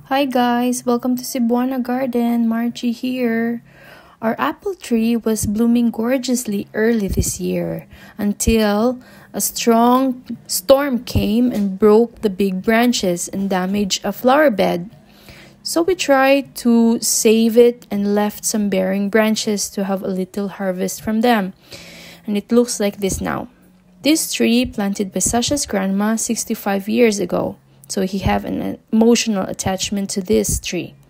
Hi guys, welcome to Cebuana Garden. Margie here. Our apple tree was blooming gorgeously early this year until a strong storm came and broke the big branches and damaged a flower bed. So we tried to save it and left some bearing branches to have a little harvest from them. And it looks like this now. This tree planted by Sasha's grandma 65 years ago. So he have an emotional attachment to this tree.